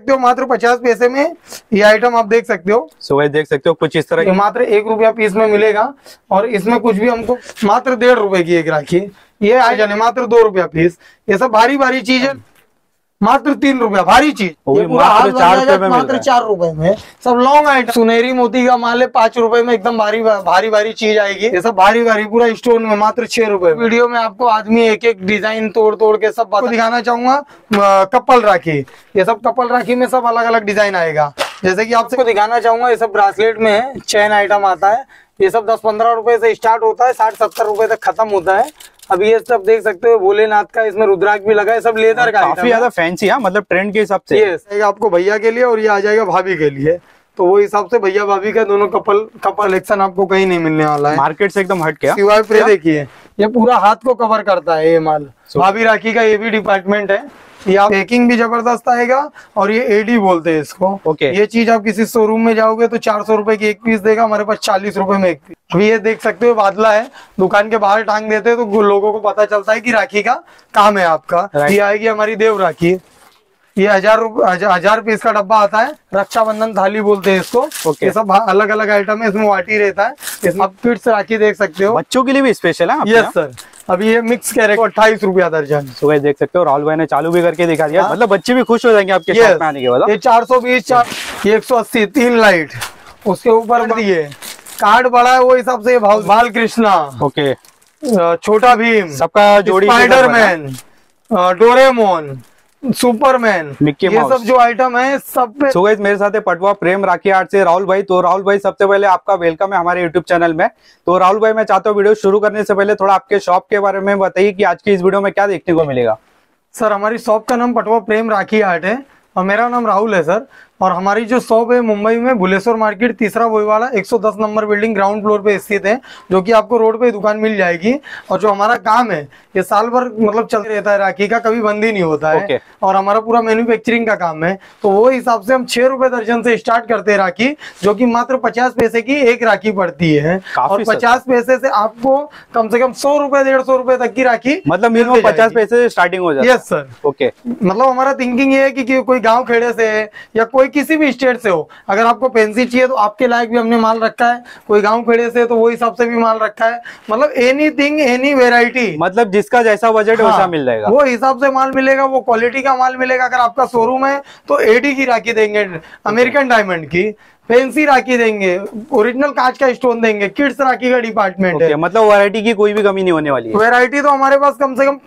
सकते हो मात्र 50 पैसे में ये आइटम आप देख सकते हो। सो गाइस देख सकते हो कुछ इस तरह मात्र 1 रुपया पीस में मिलेगा और इसमें कुछ भी हमको मात्र 1.5 रुपए की एक राखी, ये आ जाने मात्र 2 रुपया पीस। ये सब भारी भारी चीज है, मात्र 3 रुपया भारी चीज, ये पूरा हाथ मात्र 4 रुपए में। सब लॉन्ग आइटम, सुनहरी मोती का माल है 5 रुपए में, एकदम भारी भारी भारी चीज आएगी। ये सब भारी भारी पूरा स्टोन में मात्र 6 रुपए। वीडियो में आपको आदमी एक एक डिजाइन तोड़ तोड़ के सब दिखाना चाहूंगा। कपल राखी, ये सब कपल राखी में सब अलग अलग डिजाइन आएगा। जैसे कि आपको दिखाना चाहूंगा, ये सब ब्रासलेट में है, चैन आइटम आता है। ये सब 10-15 रुपए से स्टार्ट होता है, 60-70 रुपए तक खत्म होता है। अब ये सब देख सकते हो भोलेनाथ का, इसमें रुद्राक्ष भी लगा है, सब लेदर का, काफी ज्यादा फैंसी है, मतलब ट्रेंड के हिसाब से। ये आपको भैया के लिए और ये आ जाएगा भाभी के लिए, तो वो हिसाब से भैया भाभी का दोनों कपल कलेक्शन आपको कहीं नहीं मिलने वाला है, मार्केट से एकदम हट के। सिवाय प्रे देखिए, ये पूरा हाथ को कवर करता है ये माल। भाभी राखी का ये भी डिपार्टमेंट है। ये आप पैकिंग भी जबरदस्त आएगा और ये एडी बोलते हैं इसको। ओके। ये चीज आप किसी शोरूम में जाओगे तो 400 रुपए की एक पीस देगा, हमारे पास 40 रुपए में एक पीस। अभी ये देख सकते हो बादला है, दुकान के बाहर टांग देते हैं तो लोगों को पता चलता है कि राखी का काम है आपका। ये आएगी हमारी देव राखी, ये 1000 पीस का डब्बा आता है, रक्षाबंधन थाली बोलते हैं इसको। ये सब अलग अलग आइटम है, इसमें वाटी रहता है। इसमें आप किड्स राखी देख सकते हो, बच्चों के लिए भी स्पेशल है। Yes sir. अभी ये मिक्स कैरेक्टर 28 रुपया दर्जन। तो गाइस देख सकते हो राहुल भाई ने चालू भी करके दिखा दिया। मतलब बच्चे भी खुश हो जाएंगे आपके शॉप में आने के बाद। ये 420, ये 180, 3 लाइट उसके ऊपर दिए। कार्ड बड़ा है वो हिसाब से बाल कृष्णा, ओके, छोटा भीम, सबका जोड़ी, स्पाइडरमैन, डोरेमोन, सुपरमैन, मिक्की ये सब जो आइटम है सब पे। सो गाइस मेरे साथ है पटवा प्रेम राखी आर्ट से राहुल भाई। तो राहुल भाई सबसे पहले आपका वेलकम है हमारे यूट्यूब चैनल में। तो राहुल भाई मैं चाहता हूँ वीडियो शुरू करने से पहले थोड़ा आपके शॉप के बारे में बताइए कि आज की इस वीडियो में क्या देखने को मिलेगा। सर हमारी शॉप का नाम पटवा प्रेम राखी आर्ट है और मेरा नाम राहुल है सर। और हमारी जो शॉप है मुंबई में भुलेश्वर मार्केट, तीसरा बोईवाला, 110 नंबर बिल्डिंग, ग्राउंड फ्लोर पे स्थित है, जो कि आपको रोड पे दुकान मिल जाएगी। और जो हमारा काम है ये साल भर मतलब चलते रहता है, राखी का कभी बंद ही नहीं होता है। और हमारा पूरा मैन्युफैक्चरिंग का काम है, तो वो हिसाब से हम 6 रुपए दर्जन से स्टार्ट करते हैं राखी, जो कि मात्र 50 पैसे की एक राखी पड़ती है। और 50 पैसे से आपको कम से कम 100 रुपए 150 रुपए तक की राखी, मतलब मिनिमम 50 पैसे से स्टार्टिंग हो जाती है। Yes sir. ओके, मतलब हमारा थिंकिंग ये है कि कोई गाँव खेड़े से है या कोई किसी भी स्टेट से हो, अगर आपको फैंसी चाहिए तो आपके लायक भी हमने माल रखा है। कोई गांव खेड़े से तो वो हिसाब से भी माल रखा है। मतलब एनीथिंग, एनी वेराइटी, मतलब जिसका जैसा बजट वैसा मिल जाएगा, वो हिसाब से माल मिलेगा, वो क्वालिटी का माल मिलेगा। अगर आपका शोरूम है तो एडी की राखी देंगे, अमेरिकन डायमंड की, फैंसी राखी देंगे, ओरिजिनल कांच का स्टोन देंगे, किड्स राखी का डिपार्टमेंट है। मतलब वैरायटी की कोई भी कमी नहीं होने वाली है। वैरायटी तो हमारे पास कम से कम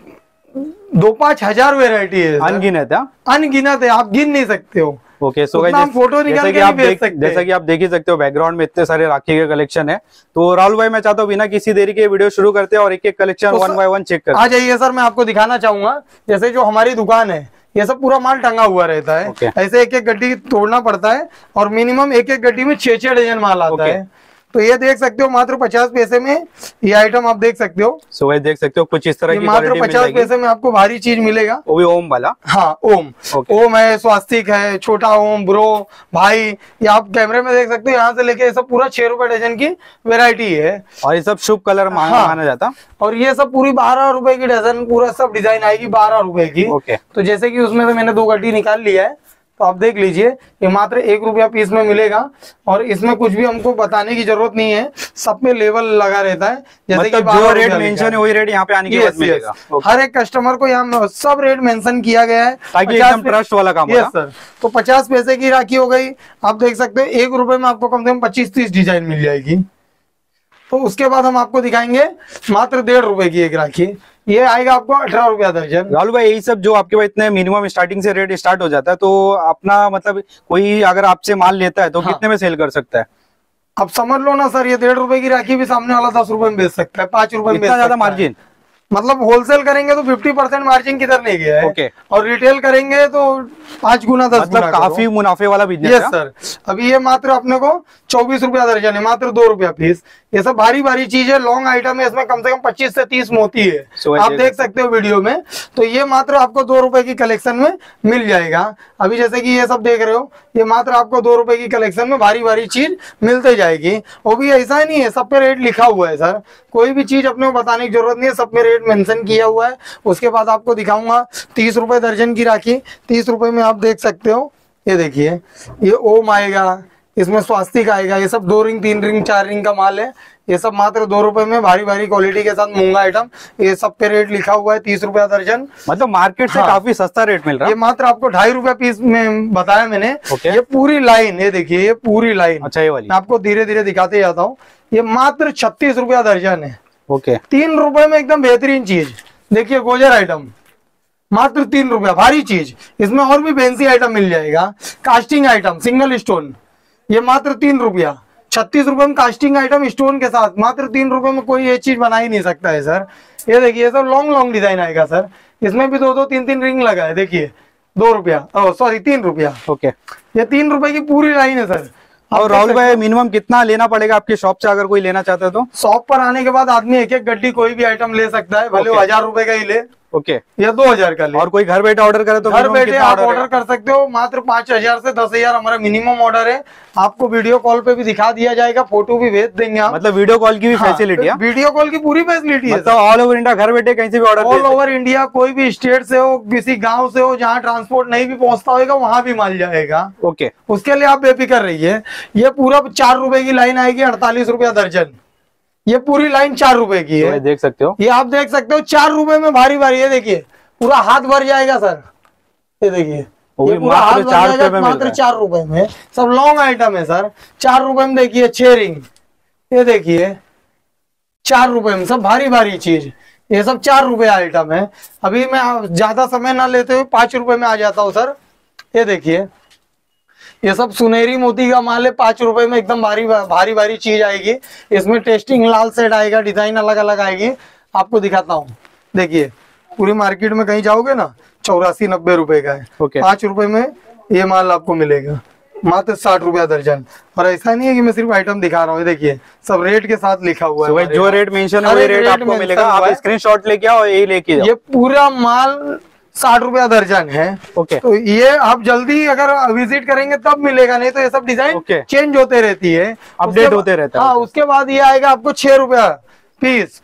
2-5 हजार वैरायटी है, अनगिनत है, अनगिनत है, आप गिन नहीं सकते हो। ओके, सो गाइस फोटो निकाल के आप देख सकते हैं। जैसा कि आप देख ही सकते हो बैकग्राउंड में इतने सारे राखी के कलेक्शन है। तो राहुल भाई मैं चाहता हूँ बिना किसी देरी के वीडियो शुरू करते हैं और एक एक collection one by one check करते हैं। आ जाइए सर, मैं आपको दिखाना चाहूंगा। जैसे जो हमारी दुकान है ये सब पूरा माल टंगा हुआ रहता है। ऐसे एक एक गड्डी तोड़ना पड़ता है और मिनिमम एक एक गड्डी में 6-6 डजन माल आता है। तो ये देख सकते हो मात्र 50 पैसे में ये आइटम आप देख सकते हो। सो गाइस देख सकते हो कुछ इस तरह की मात्र 50 पैसे में आपको भारी चीज मिलेगा, वो भी ओम वाला। हाँ ओम, ओम है, स्वास्तिक है, छोटा ओम, ब्रो, भाई, ये आप कैमरे में देख सकते हो। यहाँ से लेके ये सब पूरा 6 रुपए डजन की वेरायटी है और ये सब शुभ कलर माना जाता। और ये सब पूरी 12 रुपए की डजन, पूरा सब डिजाइन आएगी 12 रुपए की। तो जैसे कि उसमें से मैंने 2 गड्डी निकाल लिया है, तो आप देख लीजिए ये मात्र 1 रुपया पीस में मिलेगा। और इसमें कुछ भी हमको बताने की जरूरत नहीं है, सब में लेवल लगा रहता है। जैसे कि जो रेट मेंशन है वही रेट यहाँ पे आने के बाद मिलेगा। हर एक कस्टमर को यहाँ सब रेट मेंशन किया गया है ताकि एकदम ट्रस्ट वाला काम हो। Yes sir. तो 50 पैसे की राखी हो गई, आप देख सकते हैं 1 रुपए में आपको कम से कम 25-30 डिजाइन मिल जाएगी। तो उसके बाद हम आपको दिखाएंगे मात्र 1.5 रुपए की एक राखी, ये आएगा आपको 18 रुपया दर्जन। राहुल भाई यही सब जो आपके पास इतने मिनिमम स्टार्टिंग से रेट स्टार्ट हो जाता है, तो अपना मतलब कोई अगर आपसे माल लेता है तो कितने में सेल कर सकता है? अब समझ लो ना सर, ये 1.5 रुपए की राखी भी सामने वाला 10 रुपए में बेच सकता है, 5 रुपए में बेच सकता है। ज्यादा मार्जिन, मतलब होलसेल करेंगे तो 50% मार्जिन किधर नहीं गया है। ओके। और रिटेल करेंगे तो 5 गुना 10 मतलब गुना काफी मुनाफे वाला बिजनेस। Yes sir. अभी ये मात्र अपने को 24 रुपया दर्जन है, मात्र 2 रुपया पीस। ये सब भारी भारी चीज है, लॉन्ग आइटम है, इसमें कम से कम 25 से 30 मोती है, आप देख सकते हो वीडियो में। तो ये मात्र आपको 2 रुपए की कलेक्शन में मिल जाएगा। अभी जैसे कि ये सब देख रहे हो, ये मात्र आपको 2 रुपए की कलेक्शन में भारी भारी चीज मिलते जाएगी। वो भी ऐसा ही नहीं है, सब पे रेट लिखा हुआ है सर, कोई भी चीज अपने को बताने की जरूरत नहीं है, सब पे रेट मेंशन किया हुआ है। उसके बाद आपको दिखाऊंगा 30 रुपए दर्जन की राखी, 30 रुपए में आप देख सकते हो ये देखिए, ये ओम आएगा, इसमें स्वास्तिक आएगा, ये सब 2 रिंग 3 रिंग 4 रिंग का माल है। ये सब मात्र 2 रुपए में भारी भारी क्वालिटी के साथ मूंगा आइटम। ये सब पे रेट लिखा हुआ है 30 रुपया दर्जन। मतलब मार्केट से हाँ। काफी सस्ता रेट मिल रहा ये है। मात्र आपको 2.5 रुपया पीस में बताया मैंने। ओके। ये पूरी लाइन, ये देखिए, ये पूरी लाइन। अच्छा, ये वाली मैं आपको धीरे धीरे दिखाते जाता हूँ। ये मात्र 36 रुपया दर्जन है। ओके। 3 रुपए में एकदम बेहतरीन चीज। देखिए गोजर आइटम मात्र 3 रुपया, भारी चीज। इसमें और भी फैंसी आइटम मिल जाएगा। कास्टिंग आइटम सिंगल स्टोन, ये मात्र 3 रुपया। 36 रुपए में कास्टिंग आइटम स्टोन के साथ, मात्र 3 रुपए में कोई ये चीज बना ही नहीं सकता है सर। ये देखिए, सब लॉन्ग लॉन्ग डिजाइन आएगा सर। इसमें भी 2-2 3-3 रिंग लगा है। देखिए 2 रुपया, सॉरी 3 रुपया। ओके। ये 3 रुपए की पूरी लाइन है सर। और राहुल भाई मिनिमम कितना लेना पड़ेगा आपके शॉप से अगर कोई लेना चाहता है तो? शॉप पर आने के बाद आदमी एक एक गड्डी कोई भी आइटम ले सकता है, भले वो 1000 रुपए का ही ले ओके, या 2000 का ले। और कोई घर बैठे ऑर्डर करे तो घर minimum बैठे कितना आप order ऑर्डर है? कर सकते हो। मात्र 5000 से 10,000 हमारा मिनिमम ऑर्डर है। आपको वीडियो कॉल पे भी दिखा दिया जाएगा, फोटो भी भेज देंगे हम। मतलब वीडियो कॉल की भी फैसिलिटी है? वीडियो कॉल की पूरी फैसिलिटी है। मतलब ऑल ओवर इंडिया घर बैठे कहीं से भी ऑर्डर ऑल ओवर इंडिया, कोई भी स्टेट से हो, किसी गांव से हो, जहां ट्रांसपोर्ट नहीं भी पहुंचता होगा वहां भी माल जाएगा। ओके। उसके लिए आप बेफिक्र रहिए। ये पूरा 4 रुपए की लाइन आएगी, 48 रुपया दर्जन। ये पूरी लाइन 4 रुपए की है। तो देख सकते हो, ये आप देख सकते हो 4 रुपए में भारी भारी। ये देखिए पूरा हाथ भर जाएगा सर। ये देखिए, ये पूरा हाथ भर जाएगा मात्र 4 रुपए में। सब लॉन्ग आइटम है सर। 4 रुपए में देखिए 6 रिंग, ये देखिए 4 रुपए में सब भारी भारी चीज। ये सब 4 रुपए आइटम है। अभी मैं ज्यादा समय ना लेते हुए 5 रुपए में आ जाता हूँ सर। ये देखिए, ये सब सुनहरी मोती का माल है। 5 रुपए में एकदम भारी भारी भारी चीज आएगी। इसमें टेस्टिंग लाल सेट आएगा, डिजाइन अलग अलग आएगी। आपको दिखाता हूँ। देखिए पूरी मार्केट में कहीं जाओगे ना 84-90 रुपए का है। ओके। 5 रुपए में ये माल आपको मिलेगा मात्र 60 रुपया दर्जन। और ऐसा नहीं है कि मैं सिर्फ आइटम दिखा रहा हूँ। ये देखिए सब रेट के साथ लिखा हुआ है। जो रेट मेंशन है वही रेट आपको मिलेगा। आप स्क्रीनशॉट लेके आओ, यही लेके जाओ। ये पूरा माल 60 रुपया दर्जन है। ओके। तो ये आप जल्दी अगर विजिट करेंगे तब मिलेगा, नहीं तो ये सब डिजाइन चेंज होते रहती है, अपडेट होते रहता है। हाँ, उसके बाद ये आएगा आपको 6 रुपया पीस,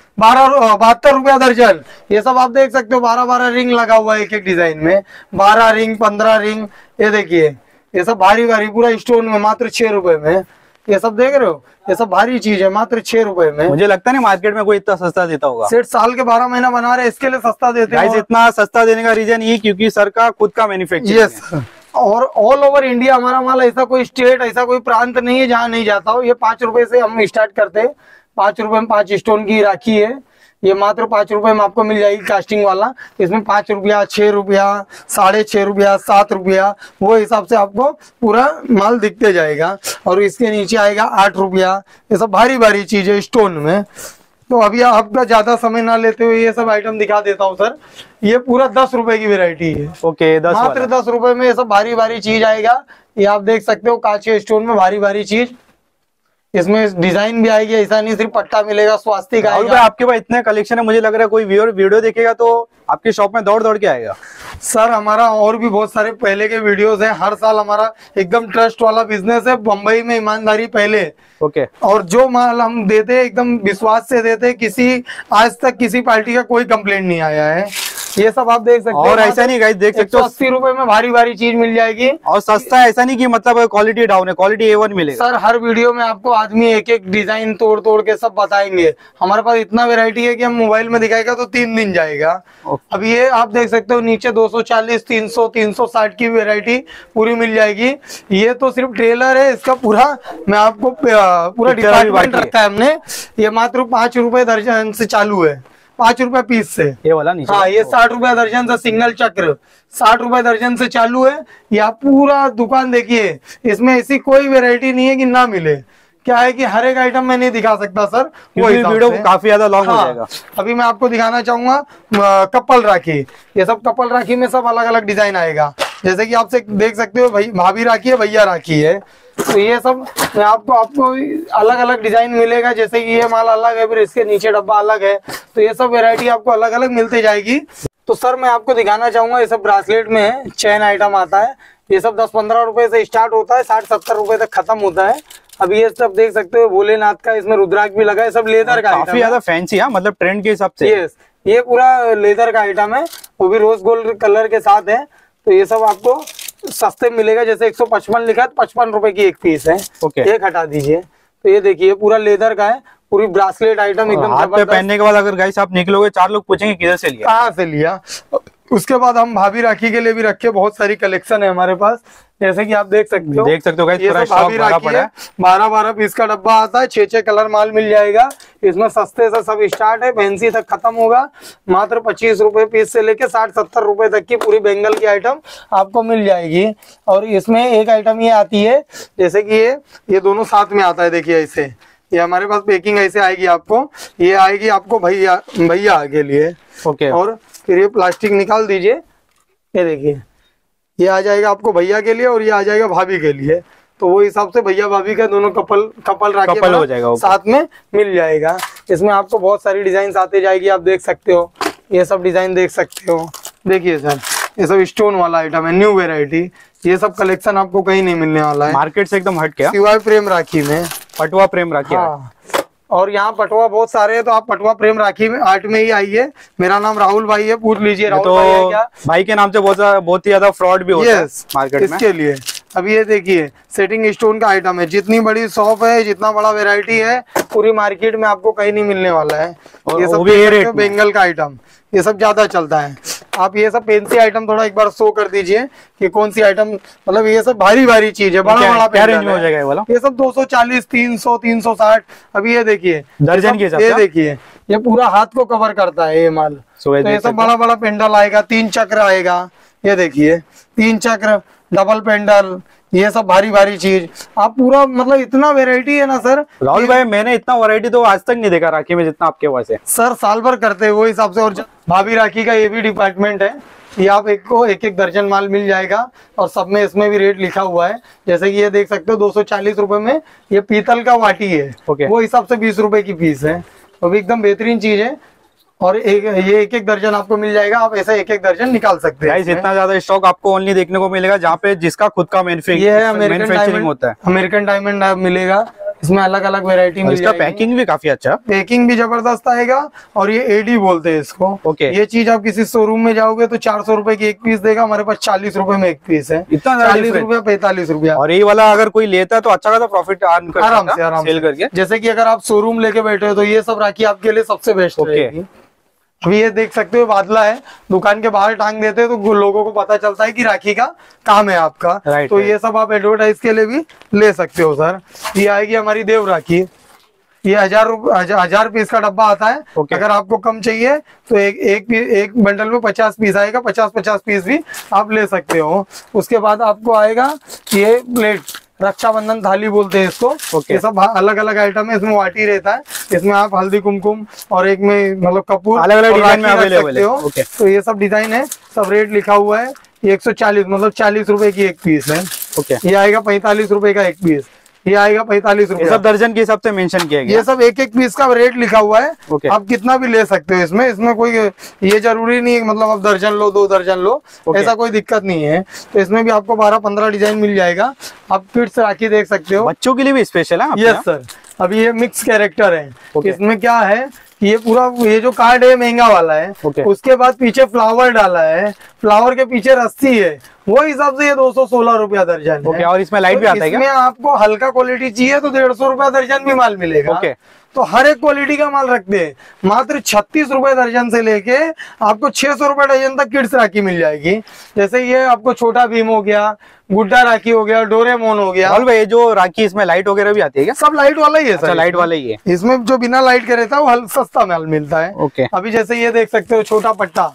72 रुपया दर्जन। ये सब आप देख सकते हो, 12 रिंग लगा हुआ है एक एक डिजाइन में। 12 रिंग 15 रिंग। ये देखिए, ये सब भारी भारी पूरा स्टोन में मात्र 6 रुपए में। ये सब देख रहे हो, ये सब भारी चीज है मात्र 6 रुपए में। मुझे लगता नहीं मार्केट में कोई इतना सस्ता देता होगा। सेठ साल के 12 महीना बना रहे, इसके लिए सस्ता देते हैं। इतना सस्ता देने का रीजन ये क्योंकि सर का खुद का मैन्युफैक्चरिंग यस, और ऑल ओवर इंडिया हमारा माल, ऐसा कोई स्टेट, ऐसा कोई प्रांत नहीं है जहाँ नहीं जाता हो। ये 5 रुपए से हम स्टार्ट करते हैं। 5 रुपए में 5 स्टोन की राखी है। ये मात्र 5 रुपए में आपको मिल जाएगी कास्टिंग वाला। इसमें 5 रुपया, 6 रुपया, 6.5 रुपया, 7 रुपया, वो हिसाब से आपको पूरा माल दिखते जाएगा। और इसके नीचे आएगा 8 रुपया। ये सब भारी भारी चीज है स्टोन में। तो अभी आपका ज्यादा समय ना लेते हुए ये सब आइटम दिखा देता हूँ सर। ये पूरा 10 रुपए की वेरायटी है। ओके, 10 मात्र 10 रुपए में ये सब भारी भारी चीज आएगा। ये आप देख सकते हो, कांच के स्टोन में भारी भारी चीज। इसमें डिजाइन भी आएगी, ऐसा नहीं सिर्फ पट्टा मिलेगा, स्वास्तिक आएगा। आपके पास इतने कलेक्शन है, मुझे लग रहा है कोई व्यूअर वीडियो देखेगा तो आपके शॉप में दौड़ दौड़ के आएगा। सर हमारा और भी बहुत सारे पहले के वीडियोस हैं। हर साल हमारा एकदम ट्रस्ट वाला बिजनेस है। बम्बई में ईमानदारी पहले। ओके। और जो माल हम देते हैं एकदम विश्वास से देते हैं। किसी आज तक किसी पार्टी का कोई कंप्लेंट नहीं आया है। ये सब आप देख सकते हो। और ऐसा नहीं गाइस, देख सकते हो 80 रुपए में भारी भारी चीज मिल जाएगी। और सस्ता ऐसा नहीं कि मतलब क्वालिटी डाउन है, क्वालिटी A1 मिलेगा। सर हर वीडियो में आपको आदमी एक एक डिजाइन तोड़ तोड़ के सब बताएंगे। हमारे पास इतना वैरायटी है कि हम मोबाइल में दिखाएगा तो 3 दिन जाएगा। अब ये आप देख सकते हो नीचे 240, 300, 360 की वैरायटी पूरी मिल जाएगी। ये तो सिर्फ ट्रेलर है, इसका पूरा मैं आपको पूरा डिपार्टमेंट रखा है हमने। ये मात्र 5 रुपए दर्जन से चालू है, 5 रुपए पीस से। ये वाला नीचे, हाँ, ये 60 रुपए दर्जन से सिंगल चक्र 60 रुपए दर्जन से चालू है। ये आप पूरा दुकान देखिए, इसमें ऐसी कोई वैरायटी नहीं है कि ना मिले। क्या है कि हर एक आइटम मैं नहीं दिखा सकता सर, वो वीडियो काफी ज्यादा लॉन्ग हो जाएगा। अभी मैं आपको दिखाना चाहूंगा कपल राखी। ये सब कपल राखी में सब अलग अलग डिजाइन आएगा। जैसे कि आपसे देख सकते हो, भाभी राखी है, भैया राखी है। तो ये सब आपको अलग अलग डिजाइन मिलेगा। जैसे कि ये माल अलग है, फिर इसके नीचे डब्बा अलग है। तो ये सब वैरायटी आपको अलग अलग मिलती जाएगी। तो सर मैं आपको दिखाना चाहूंगा, ये सब ब्रासलेट में है, चैन आइटम आता है। ये सब 10-15 रुपए से स्टार्ट होता है, 60-70 रुपए तक खत्म होता है। अब ये सब देख सकते हो भोलेनाथ का, इसमें रुद्राक्ष भी लगा है। सब लेदर का काफी ज्यादा फैंसी है, मतलब ट्रेंड के हिसाब से। यस, ये पूरा लेदर का आइटम है, वो भी रोज गोल्ड कलर के साथ है। तो ये सब आपको सस्ते में मिलेगा। जैसे 155 लिखा है तो 55 रुपए की एक पीस है। ओके। एक हटा दीजिए तो ये देखिए पूरा लेदर का है, पूरी ब्रासलेट आइटम एकदम हाथ पे पहनने के बाद अगर गाइस आप निकलोगे 4 लोग पूछेंगे किधर से लिया, कहाँ से लिया। उसके बाद हम भाभी राखी के लिए भी रखे, बहुत सारी कलेक्शन है हमारे पास, जैसे कि आप देख सकते हो गाइस, पूरा स्टॉक भरा पड़ा है। 12 पीस का डब्बा आता है, 6 कलर माल मिल जाएगा। इसमें सस्ते से सब स्टार्ट है, फैंसी तक खत्म होगा। मात्र 25 रुपए पीस से लेके 60-70 रुपए तक की पूरी बेंगल की आइटम आपको मिल जाएगी। और इसमें एक आइटम ये आती है, जैसे कि ये दोनों साथ में आता है। देखिए ऐसे ये हमारे पास पैकिंग ऐसे आएगी आपको, ये आएगी आपको भैया के लिए। ओके। और फिर ये प्लास्टिक निकाल दीजिए, ये देखिए ये आ जाएगा आपको भैया के लिए और ये आ जाएगा भाभी के लिए। तो वो हिसाब से भैया भाभी का दोनों कपल राखी हो जाएगा, साथ में मिल जाएगा। इसमें आपको बहुत सारी डिजाइन आते जाएगी, आप देख सकते हो। ये सब डिजाइन देख सकते हो। देखिए सर ये सब स्टोन वाला आइटम है, न्यू वेराइटी। ये सब कलेक्शन आपको कहीं नहीं मिलने वाला है, मार्केट से एकदम हट गया। सिवाय प्रेम राखी में, पटवा प्रेम राखी। हाँ। और यहाँ पटवा बहुत सारे हैं, तो आप पटवा प्रेम राखी में आर्ट में ही आइए। मेरा नाम राहुल भाई है, पूछ लीजिए राहुल भाई है क्या। भाई के नाम से बहुत ही ज्यादा फ्रॉड भी होता है मार्केट में। इसके लिए अब ये देखिए सेटिंग स्टोन का आइटम है, जितनी बड़ी शॉप है, जितना बड़ा वैरायटी है, पूरी मार्केट में आपको कहीं नहीं मिलने वाला है। और ये सब भी बेंगल का आइटम, ये सब ज्यादा चलता है। आप ये सब फैंसी आइटम थोड़ा एक बार शो कर दीजिए कि कौन सी आइटम, मतलब ये सब भारी चीज है, बड़ा क्या रेंज में हो जाएगा ये वाला? ये सब 240, 300, 360। अभी ये देखिए दर्जन के हिसाब से, ये देखिए ये पूरा हाथ को कवर करता है ये माल। तो ये सब बड़ा पेंडल आएगा, 3 चक्र आएगा। ये देखिए 3 चक्र, डबल पेंडल, ये सब भारी चीज। आप पूरा मतलब इतना वैरायटी है ना सर राहुल भाई, मैंने इतना वैरायटी तो आज तक नहीं देखा राखी में जितना आपके पास है। सर साल भर करते हैं वो हिसाब से। और भाभी राखी का ये भी डिपार्टमेंट है, ये आप एक दर्जन माल मिल जाएगा। और सब में इसमें भी रेट लिखा हुआ है, जैसे कि ये देख सकते हो 240 रुपए में ये पीतल का वाटी है। वो हिसाब से 20 रुपए की पीस है, वो भी एकदम बेहतरीन चीज है। और ये एक दर्जन आपको मिल जाएगा, आप ऐसा एक दर्जन निकाल सकते हैं। इतना ज्यादा स्टॉक आपको ओनली देखने को मिलेगा जहाँ पे जिसका खुद का मैन्युफैक्चरिंग होता है। अमेरिकन डायमंड मिलेगा, इसमें अलग अलग वेरायटी मिल जाएगी। पैकिंग भी काफी अच्छा, पैकिंग भी जबरदस्त आएगा। और ये एडी बोलते हैं इसको। ये चीज आप किसी शोरूम में जाओगे तो 400 रुपए की एक पीस देगा, हमारे पास 40 रुपए में एक पीस है। इतना 40 रुपया 45 रुपया। और ये वाला अगर कोई लेता है तो अच्छा खासा प्रॉफिट आराम से करके। जैसे कि अगर आप शोरूम लेके बैठे हो तो ये सब राखी आपके लिए सबसे बेस्ट रहेगी। अभी ये देख सकते हो बादला है, दुकान के बाहर टांग देते हैं तो लोगों को पता चलता है कि राखी का काम है आपका। तो ये सब आप एडवर्टाइज के लिए भी ले सकते हो सर। ये आएगी हमारी देव राखी, ये 1000 पीस का डब्बा आता है। अगर आपको कम चाहिए तो एक बंडल में 50 पीस आएगा, 50 पीस भी आप ले सकते हो। उसके बाद आपको आएगा ये प्लेट, रक्षाबंधन थाली बोलते हैं इसको। ये सब अलग अलग आइटम है, इसमें वाटी रहता है, इसमें आप हल्दी कुमकुम और एक में मतलब कपूर अलग अलग डिजाइन में अवेलेबल है। तो ये सब डिजाइन है, सब रेट लिखा हुआ है। 140 मतलब 40 रुपए की एक पीस है। ये आएगा 45 रुपए का एक पीस, ये आएगा 45 रुपए। सब दर्जन के हिसाब से मेंशन किया गया। ये सब एक पीस का रेट लिखा हुआ है। आप कितना भी ले सकते हो इसमें कोई ये जरूरी नहीं है मतलब आप दर्जन लो 2 दर्जन लो, ऐसा कोई दिक्कत नहीं है। तो इसमें भी आपको 12-15 डिजाइन मिल जाएगा। आप किड्स राखी देख सकते हो, बच्चों के लिए भी स्पेशल है। Yes sir. अभी ये मिक्स कैरेक्टर है, इसमें क्या है ये पूरा ये जो कार्ड है महंगा वाला है। उसके बाद पीछे फ्लावर डाला है, फ्लावर के पीछे रस्सी है, वो हिसाब से ये 216 रुपया दर्जन है। और इसमें लाइट भी आता है क्या? इसमें आपको हल्का क्वालिटी चाहिए तो 150 रुपया दर्जन भी माल मिलेगा। तो हर एक क्वालिटी का माल रखते हैं। मात्र 36 रुपए दर्जन से लेके आपको 600 रुपए दर्जन तक किड्स राखी मिल जाएगी। जैसे ये आपको छोटा भीम हो गया, गुड्डा राखी हो गया, डोरेमोन हो गया। ये जो राखी इसमें लाइट वगैरह भी आती है क्या? सब लाइट वाला ही है सर। लाइट वाला ही है। इसमें जो बिना लाइट के रहता है वो सस्ता माल मिलता है। अभी जैसे ये देख सकते हो छोटा पट्टा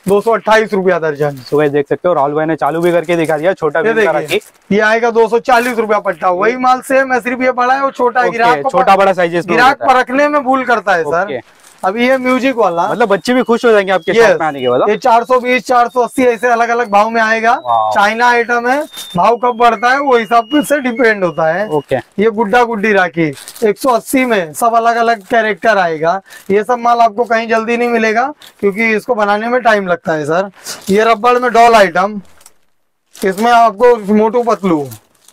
228 रुपया दर्जन। सुबह देख सकते हो राहुल भाई ने चालू भी करके दिखा दिया। छोटा ये आएगा 240 रुपया पट्टा, वही माल सेम है, सिर्फ ये बड़ा है वो छोटा है। छोटा बड़ा साइज गिराक परखने में भूल करता है सर। अभी ये म्यूजिक वाला मतलब बच्चे भी खुश हो जाएंगे आपके शॉप में आने के बाद। ये 420, 480 ऐसे अलग अलग भाव में आएगा। चाइना आइटम है, भाव कब बढ़ता है वो हिसाब से डिपेंड होता है। ये गुड्डा गुड्डी राखी 180 में, सब अलग अलग कैरेक्टर आएगा। ये सब माल आपको कहीं जल्दी नहीं मिलेगा क्योंकि इसको बनाने में टाइम लगता है सर। ये रबड़ में डॉल आइटम, इसमें आपको मोटू पतलू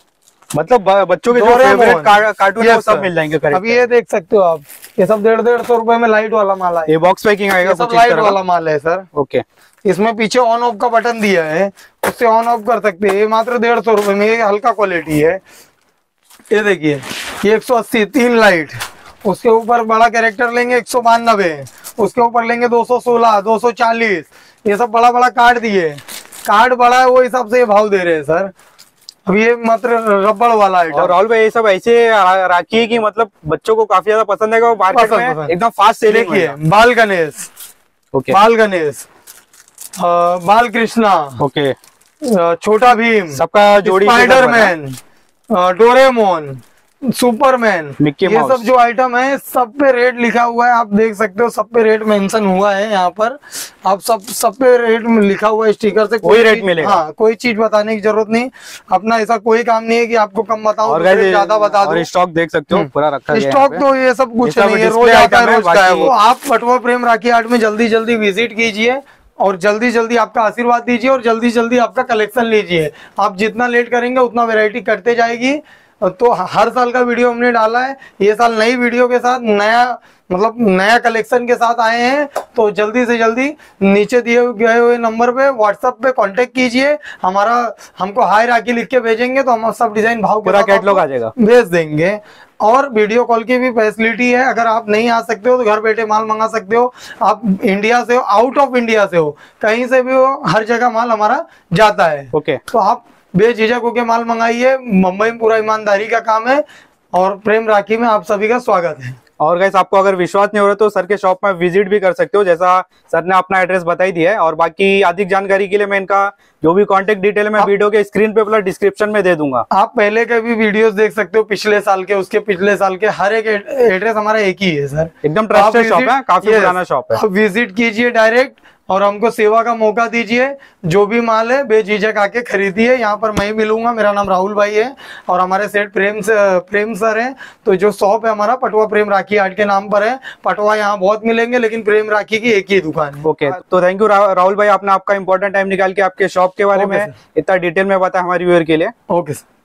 मतलब बच्चों के जो फेवरेट कार्टून है वो सब मिल जाएंगे। अभी ये देख सकते हो आप, ये सब 150-150 रुपए में लाइट वाला माल है। ये बॉक्स पैकिंग आएगा, सब लाइट वाला माल है सर। इसमें पीछे ऑन ऑफ का बटन दिया है, उससे ऑन ऑफ कर सकते हैं। ये मात्र 150 रुपए में, ये हल्का क्वालिटी है। ये देखिए, ये 180 3 लाइट। उसके ऊपर बड़ा कैरेक्टर लेंगे 192, उसके ऊपर लेंगे 216, 240। ये सब बड़ा बड़ा कार्ड दिए, कार्ड बड़ा है वो हिसाब से ये भाव दे रहे हैं सर। अब ये मात्र रबड़ वाला है। और राहुल भाई ये सब ऐसे राखी है कि मतलब बच्चों को काफी ज्यादा पसंद है, मार्केट में एकदम फास्ट सेलिंग है। बाल गणेश, ओके, बाल गणेश, बाल कृष्णा, ओके, छोटा भीम, सबका जोड़ी, स्पाइडरमैन, डोरेमोन, सुपरमैन, मिक्की ये माउस। सब जो आइटम है सब पे रेट लिखा हुआ है, आप देख सकते हो। सब पे रेट मेंशन हुआ है यहाँ पर। आप सब पे रेट लिखा हुआ है स्टिकर से, कोई रेट मिलेगा। हाँ, कोई चीज बताने की जरूरत नहीं। अपना ऐसा कोई काम नहीं है कि आपको कम बताओ और ज्यादा बता दो। और स्टॉक देख सकते हो पूरा रखा गया है स्टॉक यहाँ पे। तो ये सब कुछ ये सब नहीं है, display रोज आता item है, है, रोज का है बाकी- वो। आप पटवा प्रेम राखी आर्ट में जल्दी जल्दी विजिट कीजिए और जल्दी जल्दी आपका आशीर्वाद दीजिए और जल्दी जल्दी आपका कलेक्शन लीजिए। आप जितना लेट करेंगे उतना वैरायटी करते जाएगी। तो हर साल का वीडियो हमने डाला है, ये साल नई वीडियो के साथ नया कलेक्शन के साथ आए हैं। तो जल्दी से जल्दी नीचे दिए गए हुए नंबर पे व्हाट्सएप पे कांटेक्ट कीजिए। हमको हाय राखी लिख के भेजेंगे तो हम सब डिजाइन भाव पूरा कैटलॉग आ जाएगा, भेज देंगे। और वीडियो कॉल की भी फैसिलिटी है। अगर आप नहीं आ सकते हो तो घर बैठे माल मंगा सकते हो। आप इंडिया से हो, आउट ऑफ इंडिया से हो, कहीं से भी हो, हर जगह माल हमारा जाता है। ओके, तो आप बेझिझक होके माल मंगाइए। मुंबई में पूरा ईमानदारी का काम है और प्रेम राखी में आप सभी का स्वागत है। और गाइस आपको अगर विश्वास नहीं हो रहा तो सर के शॉप में विजिट भी कर सकते हो, जैसा सर ने अपना एड्रेस बताई दिया है। और बाकी अधिक जानकारी के लिए मैं इनका जो भी कांटेक्ट डिटेल है मैं वीडियो के स्क्रीन पे प्लस डिस्क्रिप्शन में दे दूंगा। आप पहले के भी वीडियोस देख सकते हो, पिछले साल के, उसके पिछले साल के। हर एक एड्रेस हमारा एक ही है सर, एकदम ट्रस्टेड शॉप है, काफी पुराना शॉप है। आप विजिट कीजिए डायरेक्ट और हमको सेवा का मौका दीजिए। जो भी माल है बेझिझक आके खरीदिए। यहाँ पर मैं मिलूंगा, मेरा नाम राहुल भाई है और हमारे सेठ प्रेम सर है। तो जो शॉप है हमारा पटवा प्रेम राखी आर्ट के नाम पर है। पटवा यहाँ बहुत मिलेंगे लेकिन प्रेम राखी की एक ही दुकान है। ओके, तो थैंक यू राहुल भाई, आपने आपका इंपॉर्टेंट टाइम निकाल के आपके शॉप के बारे में इतना डिटेल में बताया हमारे व्यूअर के लिए। Okay sir.